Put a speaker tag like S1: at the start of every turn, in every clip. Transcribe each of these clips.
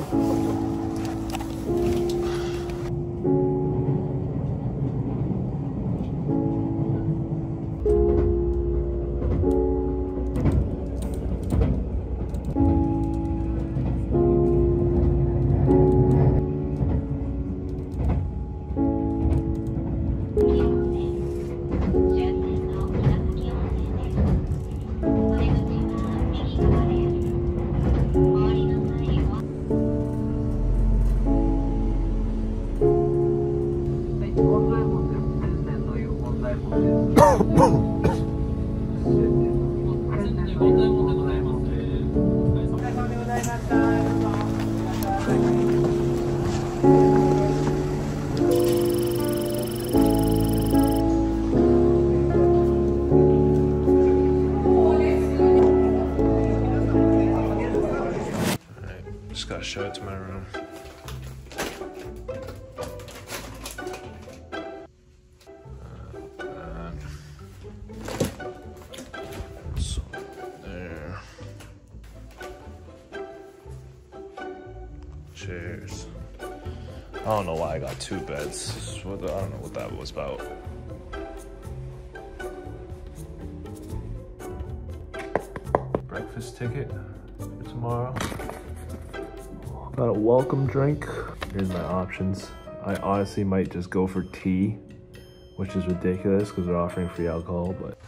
S1: Just gotta show it to my room. So there. Chairs. I don't know why I got 2 beds. I don't know what that was about. Breakfast ticket for tomorrow. Got a welcome drink. Here's my options. I honestly might just go for tea, which is ridiculous because they're offering free alcohol, but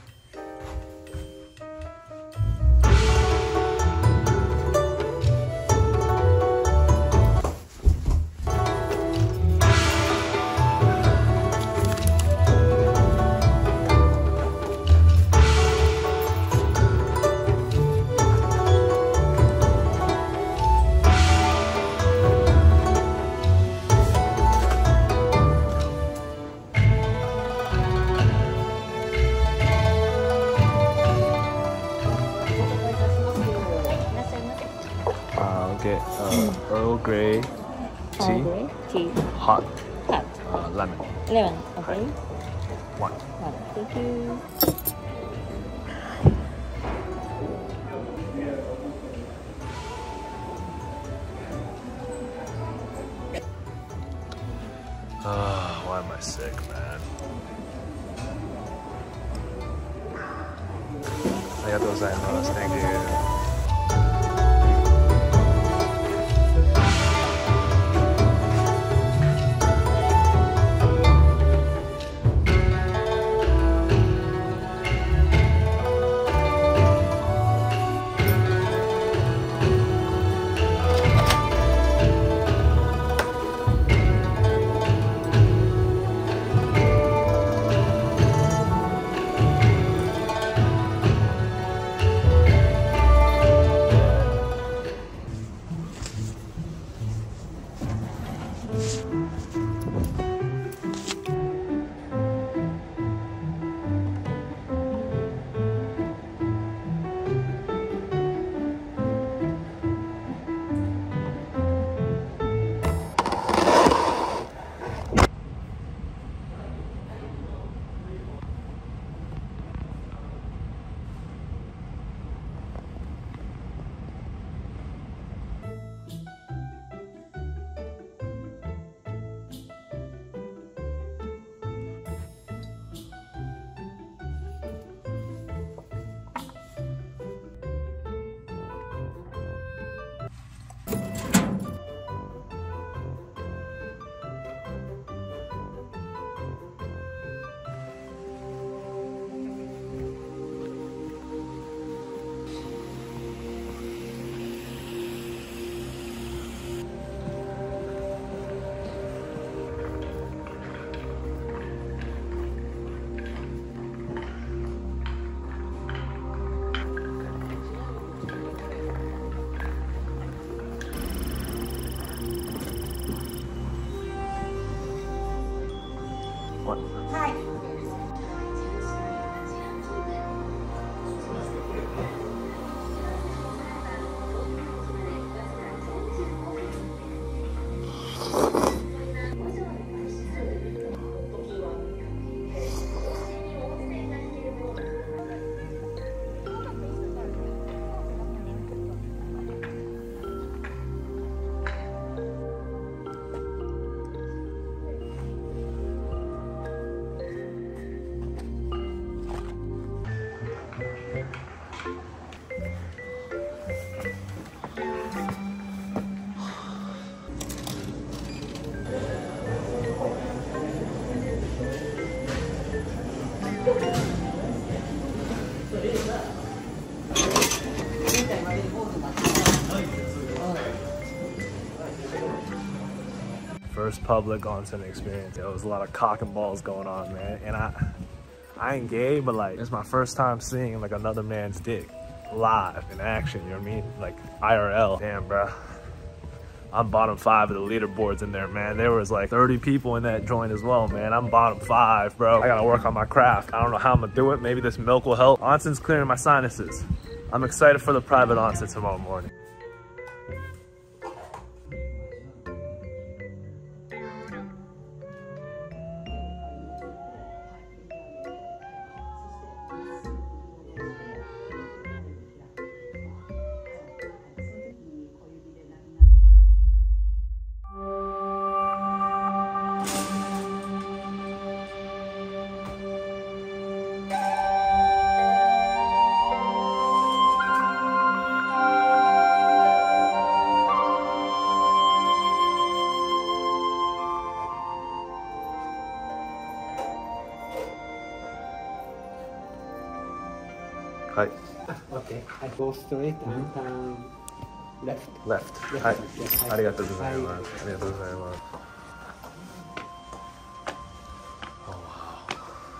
S1: get Earl Grey tea. Hot. Lemon.
S2: Lemon, okay.
S1: 1.
S2: Thank you.
S1: Why am I sick, man? Arigatou gozaimasu. Thank you. First public onsen experience. There was a lot of cock and balls going on, man. And I ain't gay, but like, it's my first time seeing like another man's dick live in action, you know what I mean? Like IRL. Damn, bro. I'm bottom 5 of the leaderboards in there, man. There was like 30 people in that joint as well, man. I'm bottom 5, bro. I gotta work on my craft. I don't know how I'm gonna do it. Maybe this milk will help. Onsen's clearing my sinuses. I'm excited for the private onsen tomorrow morning. Hi.
S3: Okay, I go straight and left.
S1: Left.
S3: Yes,
S1: Hi.
S3: yes,
S1: Arigatou gozaimasu. Arigatou gozaimasu. Oh, wow.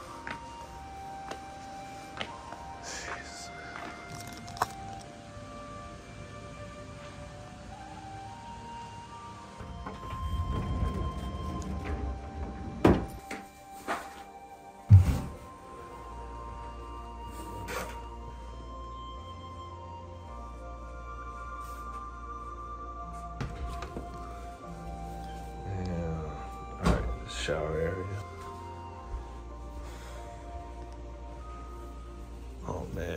S1: Jeez. Shower area. Oh man.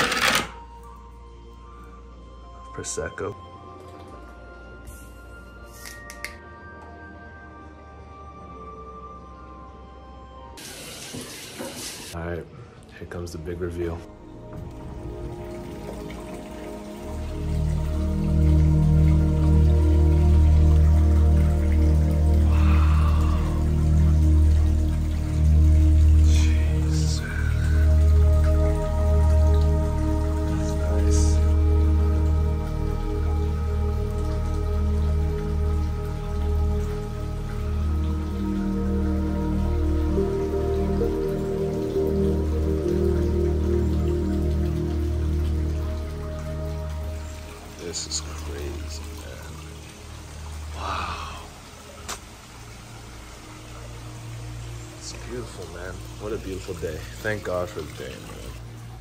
S1: Prosecco. Alright, here comes the big reveal. This is crazy, man. Wow. It's beautiful, man. What a beautiful day. Thank God for the day, man.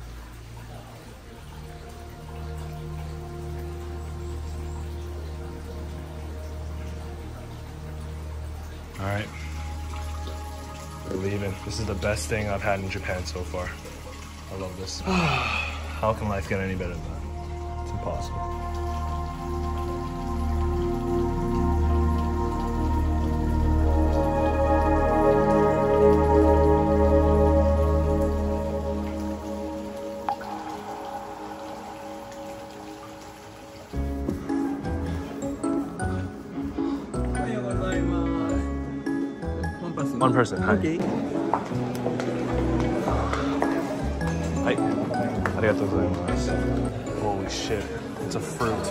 S1: All right. We're leaving. This is the best thing I've had in Japan so far. I love this. How can life get any better than that? It's impossible. One person. Hi.
S3: Okay.
S1: Hi. Arigatou gozaimasu. Holy shit. It's a fruit.